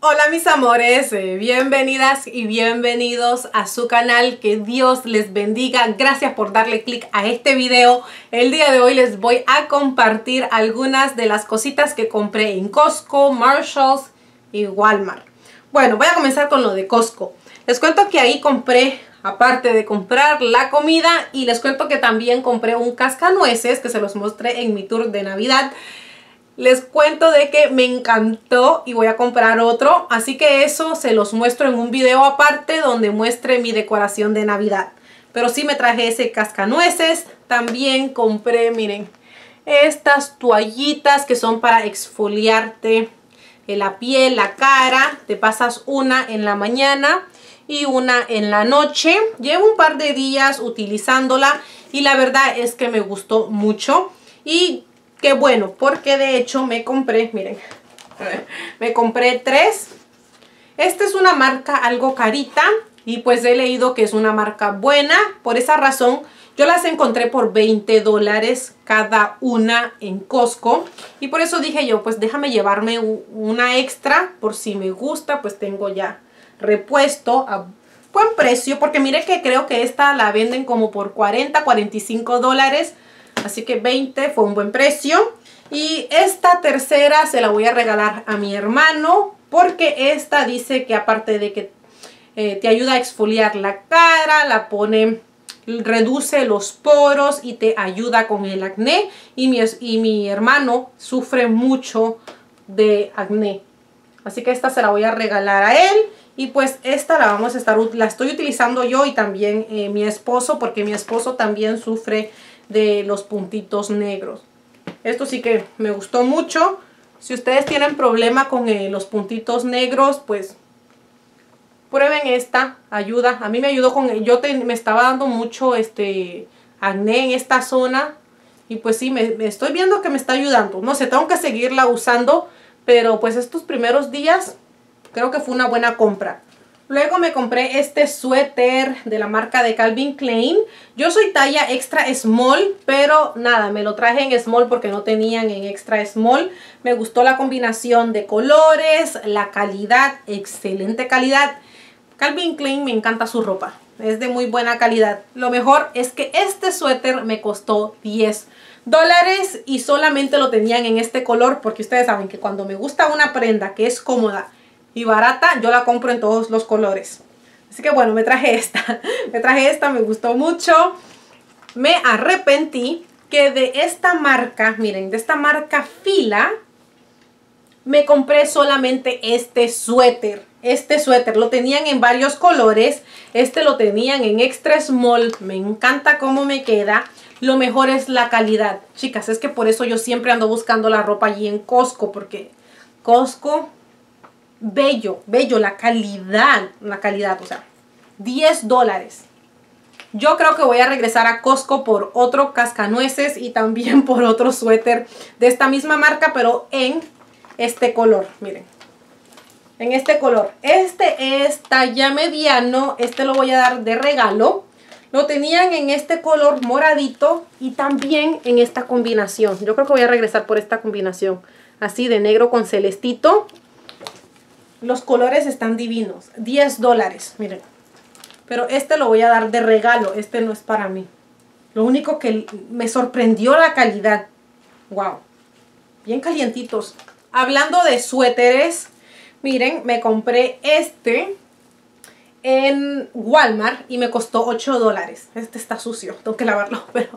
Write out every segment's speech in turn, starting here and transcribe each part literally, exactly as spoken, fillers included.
Hola mis amores, eh, bienvenidas y bienvenidos a su canal. Que Dios les bendiga. Gracias por darle clic a este video. El día de hoy les voy a compartir algunas de las cositas que compré en Costco, Marshalls y Walmart. Bueno, voy a comenzar con lo de Costco. Les cuento que ahí compré, aparte de comprar la comida, y les cuento que también compré un cascanueces que se los mostré en mi tour de Navidad. Les cuento de que me encantó y voy a comprar otro, así que eso se los muestro en un video aparte donde muestre mi decoración de Navidad. Pero sí me traje ese cascanueces. También compré, miren, estas toallitas que son para exfoliarte la piel, la cara. Te pasas una en la mañana y una en la noche. Llevo un par de días utilizándola y la verdad es que me gustó mucho. Y qué bueno, porque de hecho me compré, miren, me compré tres. Esta es una marca algo carita y pues he leído que es una marca buena. Por esa razón yo las encontré por veinte dólares cada una en Costco. Y por eso dije yo, pues déjame llevarme una extra por si me gusta, pues tengo ya repuesto a buen precio. Porque mire que creo que esta la venden como por cuarenta, cuarenta y cinco dólares. Así que veinte fue un buen precio. Y esta tercera se la voy a regalar a mi hermano, porque esta dice que aparte de que eh, te ayuda a exfoliar la cara, la pone, reduce los poros y te ayuda con el acné. Y mi, y mi hermano sufre mucho de acné. Así que esta se la voy a regalar a él. Y pues esta la vamos a estar, la estoy utilizando yo y también eh, mi esposo, porque mi esposo también sufre de los puntitos negros. Esto sí que me gustó mucho. Si ustedes tienen problema con eh, los puntitos negros, pues prueben esta, ayuda. A mí me ayudó con, yo te, me estaba dando mucho este acné en esta zona y pues sí, me, me estoy viendo que me está ayudando. No sé, tengo que seguirla usando, pero pues estos primeros días creo que fue una buena compra. Luego me compré este suéter de la marca de Calvin Klein. Yo soy talla extra small, pero nada, me lo traje en small porque no tenían en extra small. Me gustó la combinación de colores, la calidad, excelente calidad. Calvin Klein me encanta su ropa, es de muy buena calidad. Lo mejor es que este suéter me costó diez dólares y solamente lo tenían en este color, porque ustedes saben que cuando me gusta una prenda que es cómoda y barata, yo la compro en todos los colores. Así que bueno, me traje esta. Me traje esta, me gustó mucho. Me arrepentí que de esta marca, miren, de esta marca Fila, me compré solamente este suéter. Este suéter lo tenían en varios colores. Este lo tenían en extra small. Me encanta cómo me queda. Lo mejor es la calidad. Chicas, es que por eso yo siempre ando buscando la ropa allí en Costco, porque Costco, bello, bello, la calidad, la calidad, o sea, diez dólares. Yo creo que voy a regresar a Costco por otro cascanueces y también por otro suéter de esta misma marca, pero en este color, miren. En este color. Este es talla mediano, este lo voy a dar de regalo. Lo tenían en este color moradito y también en esta combinación. Yo creo que voy a regresar por esta combinación, así de negro con celestito. Los colores están divinos. diez dólares, miren. Pero este lo voy a dar de regalo. Este no es para mí. Lo único que me sorprendió la calidad. Wow. Bien calientitos. Hablando de suéteres, miren, me compré este en Walmart y me costó ocho dólares. Este está sucio, tengo que lavarlo, pero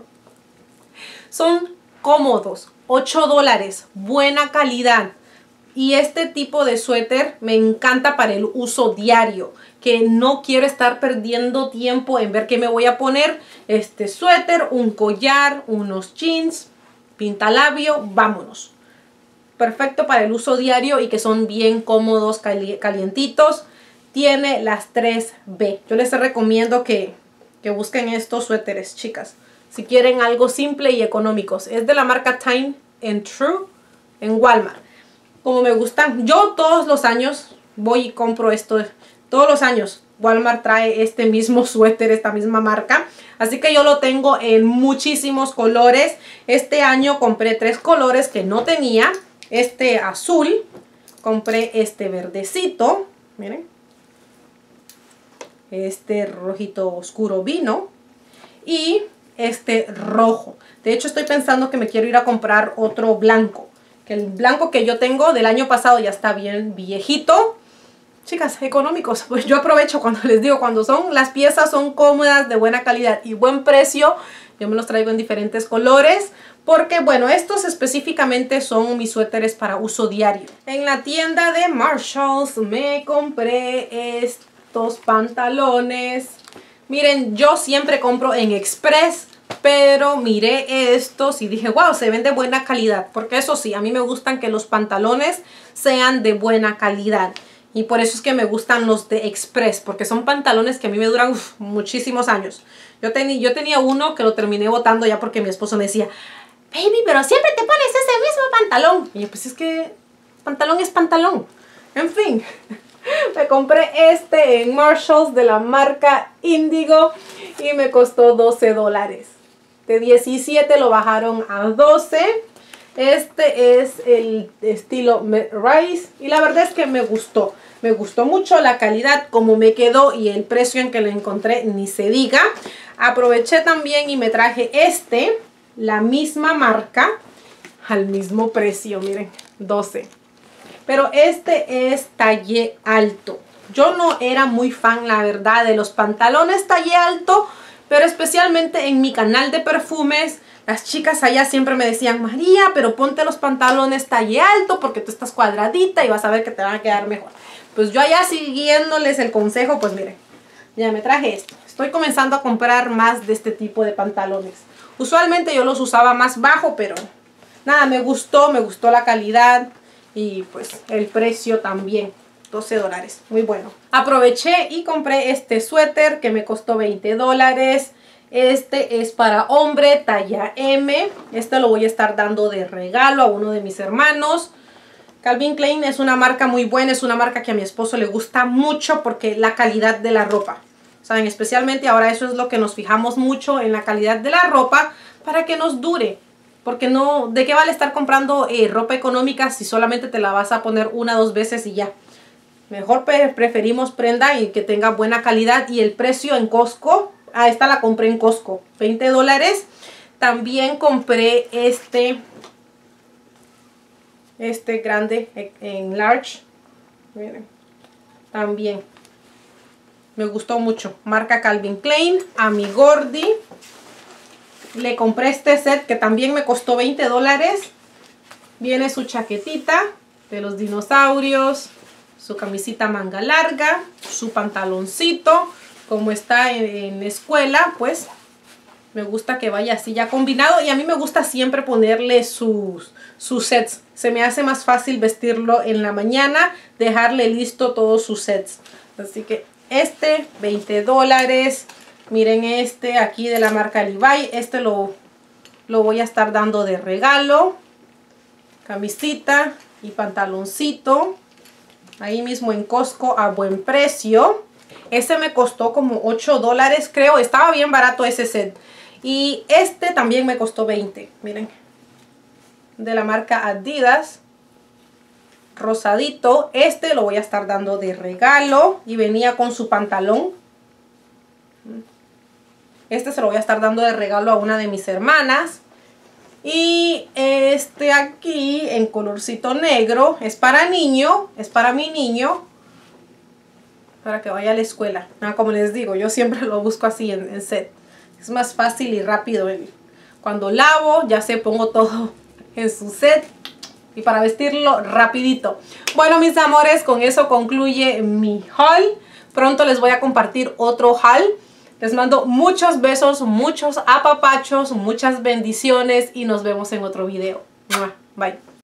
son cómodos. ocho dólares. Buena calidad. Y este tipo de suéter me encanta para el uso diario, que no quiero estar perdiendo tiempo en ver qué me voy a poner. Este suéter, un collar, unos jeans, pintalabio, vámonos. Perfecto para el uso diario y que son bien cómodos, cali calientitos. Tiene las tres B. Yo les recomiendo que, que busquen estos suéteres, chicas, si quieren algo simple y económicos. Es de la marca Time and True en Walmart. Como me gustan, yo todos los años voy y compro esto, todos los años Walmart trae este mismo suéter, esta misma marca, así que yo lo tengo en muchísimos colores. Este año compré tres colores que no tenía, este azul, compré este verdecito, miren, este rojito oscuro vino y este rojo. De hecho estoy pensando que me quiero ir a comprar otro blanco, que el blanco que yo tengo del año pasado ya está bien viejito. Chicas, económicos, pues yo aprovecho cuando les digo, cuando son las piezas son cómodas, de buena calidad y buen precio, yo me los traigo en diferentes colores. Porque, bueno, estos específicamente son mis suéteres para uso diario. En la tienda de Marshalls me compré estos pantalones. Miren, yo siempre compro en Express, pero miré estos y dije, wow, se ven de buena calidad. Porque eso sí, a mí me gustan que los pantalones sean de buena calidad. Y por eso es que me gustan los de Express, porque son pantalones que a mí me duran uf, muchísimos años. Yo, teni yo tenía uno que lo terminé botando ya porque mi esposo me decía, baby, pero siempre te pones ese mismo pantalón. Y yo, pues es que pantalón es pantalón. En fin, me compré este en Marshalls de la marca Indigo y me costó doce dólares. De diecisiete lo bajaron a doce. Este es el estilo Rise y la verdad es que me gustó. Me gustó mucho la calidad, como me quedó y el precio en que lo encontré, ni se diga. Aproveché también y me traje este, la misma marca, al mismo precio, miren, doce. Pero este es talle alto. Yo no era muy fan, la verdad, de los pantalones talle alto, pero especialmente en mi canal de perfumes, las chicas allá siempre me decían, María, pero ponte los pantalones talle alto porque tú estás cuadradita y vas a ver que te van a quedar mejor. Pues yo allá siguiéndoles el consejo, pues miren, ya me traje esto. Estoy comenzando a comprar más de este tipo de pantalones. Usualmente yo los usaba más bajo, pero nada, me gustó, me gustó la calidad y pues el precio también, doce dólares, muy bueno. Aproveché y compré este suéter que me costó veinte dólares. Este es para hombre, talla M. Este lo voy a estar dando de regalo a uno de mis hermanos. Calvin Klein es una marca muy buena, es una marca que a mi esposo le gusta mucho porque la calidad de la ropa. Saben, especialmente ahora eso es lo que nos fijamos mucho en la calidad de la ropa para que nos dure. Porque no, ¿de qué vale estar comprando eh, ropa económica si solamente te la vas a poner una o dos veces y ya? Mejor preferimos prenda y que tenga buena calidad y el precio en Costco. Ah, esta la compré en Costco, veinte dólares. También compré este, este grande en large. Miren, también me gustó mucho. Marca Calvin Klein, a mi Gordy. Le compré este set que también me costó veinte dólares. Viene su chaquetita de los dinosaurios, su camisita manga larga, su pantaloncito. Como está en, en escuela, pues me gusta que vaya así ya combinado. Y a mí me gusta siempre ponerle sus, sus sets. Se me hace más fácil vestirlo en la mañana, dejarle listo todos sus sets. Así que este, veinte dólares. Miren este aquí de la marca Levi. Este lo, lo voy a estar dando de regalo. Camisita y pantaloncito. Ahí mismo en Costco a buen precio. Este me costó como ocho dólares, creo. Estaba bien barato ese set. Y este también me costó veinte. Miren. De la marca Adidas. Rosadito. Este lo voy a estar dando de regalo. Y venía con su pantalón. Este se lo voy a estar dando de regalo a una de mis hermanas. Y este aquí en colorcito negro. Es para niño. Es para mi niño. Para que vaya a la escuela. Ah, como les digo, yo siempre lo busco así en, en set. Es más fácil y rápido. Cuando lavo, ya sé, pongo todo en su set. Y para vestirlo rapidito. Bueno, mis amores, con eso concluye mi haul. Pronto les voy a compartir otro haul. Les mando muchos besos, muchos apapachos, muchas bendiciones. Y nos vemos en otro video. Bye.